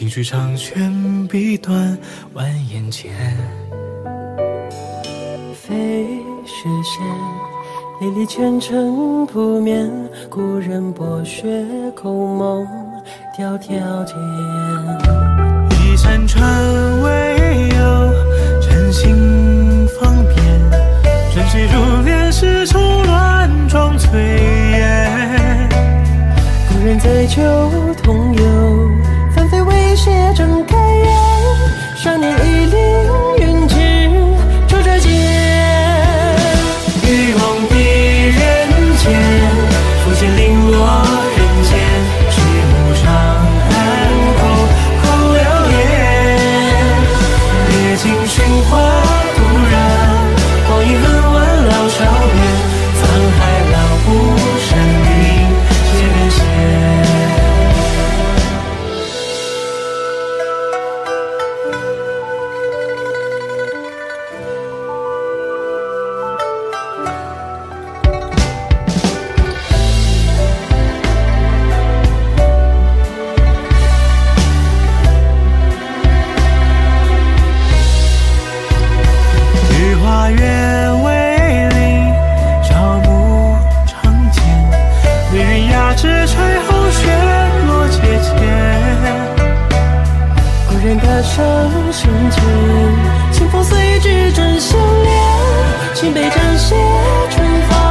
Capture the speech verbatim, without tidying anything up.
情绪长卷笔端蜿蜒间。 飞雪线，离离前尘扑面，故人薄雪空梦迢迢间。 一山川未有，真心方便。春水如莲，是愁乱妆翠颜。 故人在酒同游，纷飞未歇正开眼。少年一领云指，出这间。 欲望逼人间，浮现零落人间。曲目长安口，空流连。列尽寻花突然，光阴恨晚老少远。沧海老不神灵，皆变现。花园为邻，朝暮长剑。美人压枝吹红雪落阶前。 故人大伤心间，清风随指针相连。青杯沾血春芳